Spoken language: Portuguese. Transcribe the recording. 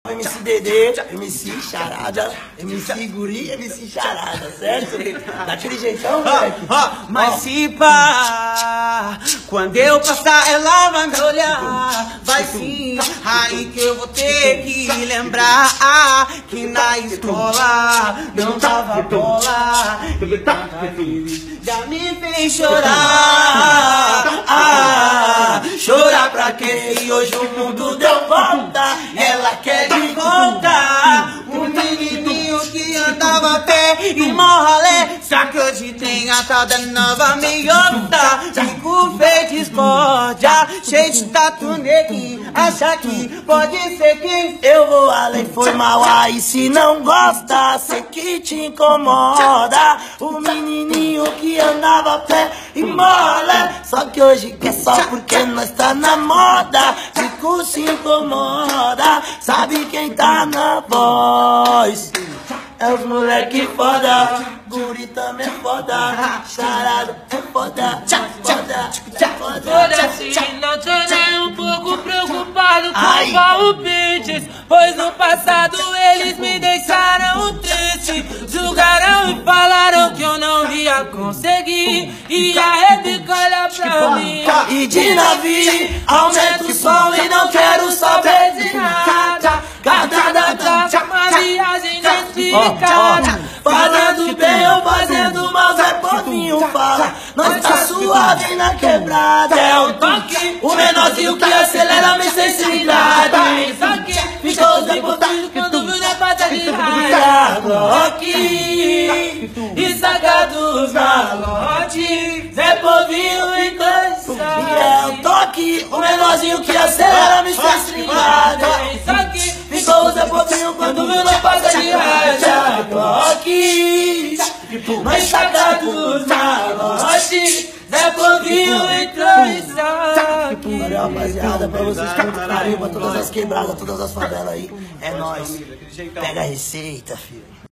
MC Dedê, MC Charada, MC Guri, MC Charada, certo? Daquele jeitão, moleque. Mas se pá, quando eu passar ela vai me olhar. Vai sim, aí que eu vou ter que lembrar que na escola não dava bola. Já me fez chorar. Chorar pra quê? Se hoje o mundo deu volta. Ela quer me contar o menininho que andava a pé e morralé. Só que hoje tem a tal da nova meiota. Fico feio de discórdia, cheio de tatu neguinho. Acha que pode ser quem? Eu vou além, foi mal aí. Se não gosta, sei que te incomoda. O menininho que andava a pé e morralé. Só que hoje quer só porque nós tá na moda. Fico se incomoda. Sabe quem tá na voz? É os moleque foda, guri também é foda, charado é foda, foda, foda. Foda-se, não tô nem um pouco preocupado com palpites, pois no passado eles me deixaram triste. Julgaram e falaram que eu não ia conseguir, e a réplica olha pra mim. E de navio, aumenta o som e não quero saber de nada. Uma viagem identificada. Falando bem ou fazendo mal, Zé Povinho fala. Nós tá suave na quebrada. É o toque, o menorzinho que acelera a minha sensibilidade. Ficou Zé Povinho quando viu na pata de raia. Rock e sacados malote. Zé Povinho e dois. E é o toque, o menorzinho que acelera a minha sensibilidade. Ficou Zé Povinho quando viu na pata de raia. Rock, mas sacados malote. Zé Povinho entrou em saque. Valeu, rapaziada, pra vocês com muito carinho, pra todas as quebradas, todas as favelas aí. É nóis. Pega a receita, filho.